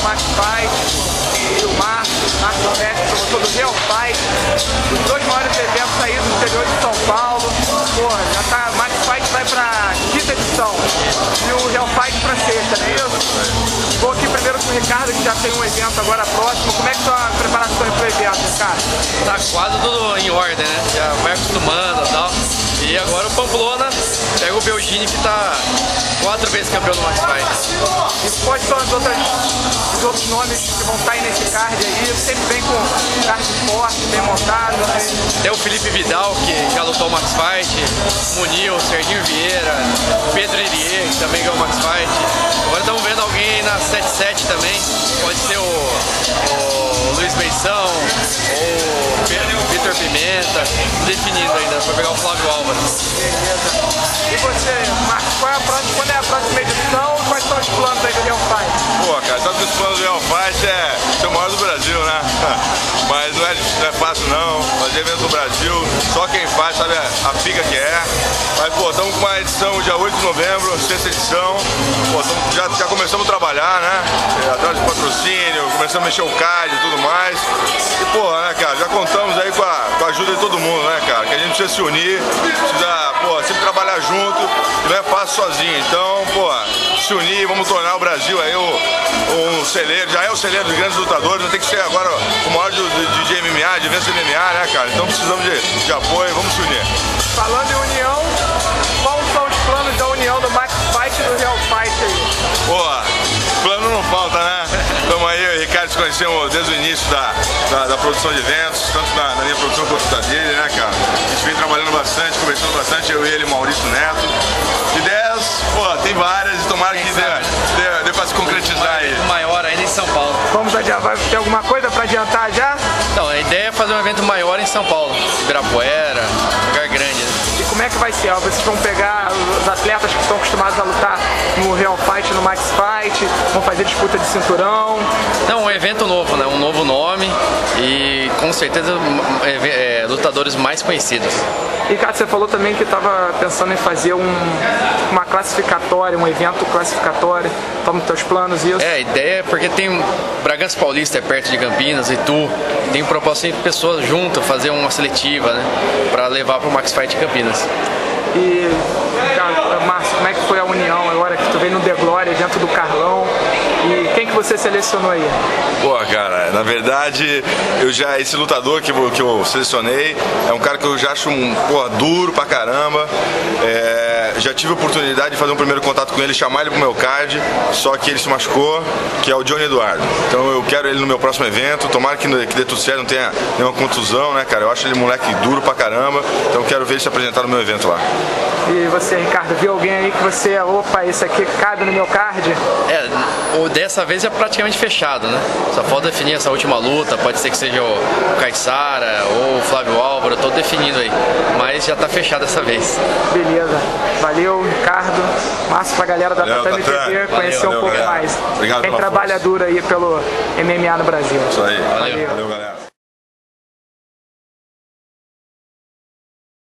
Max Fight, e o Márcio Mestre, promotor do Real Fight, os dois maiores eventos aí do interior de São Paulo. Porra, já tá, Max Fight vai pra quinta edição e o Real Fight pra sexta, não é isso? Vou aqui primeiro com o Ricardo, que já tem um evento agora próximo. Como é que tá a preparação aí pro evento, Ricardo? Tá quase tudo em ordem, né? Já vai acostumando e tal. E agora o Pamplona pega o Belgini, que tá 4 vezes campeão do Max Fight. E quais são os outros nomes que vão estar aí nesse card aí? Sempre vem com card forte, bem montado. Tem o Felipe Vidal, que já lutou o Max Fight, Munil, Serginho Vieira, Pedro Irie, que também ganhou o Max Fight. Agora estamos vendo alguém na 7-7 também, pode ser o Luiz Beição, ou o Vitor Pimenta, definindo ainda, para pegar o Flávio Álvares. Beleza. E você, Marcos, quando é a próxima edição? Quais são os planos aí do Real Fight? Pô, cara, sabe que os planos do Real Fight é ser o maior do Brasil, né? Mas não é fácil não, fazer evento no Brasil, só quem faz sabe a pica que é. Mas, pô, estamos com uma edição dia 8 de novembro, sexta edição. Pô, já começamos a trabalhar, né? Atrás de patrocínio, começamos a mexer o card e tudo mais. E, pô, né, cara, já contamos aí com a ajuda de todo mundo, né, cara? Que a gente precisa se unir, precisa, pô, sempre trabalhar junto, e não é fácil sozinho. Então, pô, se unir, vamos tornar o Brasil aí um celeiro, já é o celeiro dos grandes lutadores, vai ter que ser agora o maior de MMA, de eventos de MMA, né, cara? Então precisamos de apoio, vamos se unir. Falando em união, quais são os planos da união do Max Fight e do Real Fight aí? Pô, plano não falta, né? Estamos aí, eu e o Ricardo se conhecemos desde o início da produção de eventos, tanto na minha produção quanto na dele, né, cara? A gente vem trabalhando bastante, conversando bastante, eu e ele, Maurício Neto. Ideias, pô, tem várias, e tomara que dê pra se concretizar aí. Maior ainda em São Paulo. Vamos adiantar, vai ter alguma coisa pra adiantar já? Então, a ideia é fazer um evento maior em São Paulo, Ibirapuera, lugar grande, né? E como é que vai ser? Vocês vão pegar os atletas que estão acostumados a lutar no Real Fight, no Max Fight, vão fazer disputa de cinturão? Não, um evento novo, né? Um novo nome e com certeza lutadores mais conhecidos. E, cara, você falou também que estava pensando em fazer uma classificatória, um evento classificatório. Estão nos teus planos isso? É, a ideia é porque tem Bragança Paulista, é perto de Campinas, Itu. Tem proposta de pessoas juntas, fazer uma seletiva, né? Para levar para o Max Fight em Campinas. E, cara, Márcio, como é que foi a união agora que tu veio no The Glória, dentro do Carlão? E quem que você selecionou aí? Pô, cara, na verdade, esse lutador que eu selecionei é um cara que eu já acho duro pra caramba. Já tive a oportunidade de fazer um primeiro contato com ele, chamar ele pro meu card, só que ele se machucou, que é o Johnny Eduardo. Então eu quero ele no meu próximo evento, tomara que dê tudo certo, não tenha nenhuma contusão, né, cara? Eu acho ele moleque duro pra caramba, então eu quero ver ele se apresentar no meu evento lá. E você, Ricardo, viu alguém aí que você, opa, esse aqui cabe no meu card? Dessa vez é praticamente fechado, né? Só falta definir essa última luta, pode ser que seja o Caissara ou o Flávio Álvaro, eu tô definindo aí, mas já tá fechado dessa vez. Beleza, valeu, Ricardo, Márcio, pra galera da Tatame TV conhecer um pouco mais. Obrigado. Quem trabalha duro aí pelo MMA no Brasil. Isso aí, valeu galera.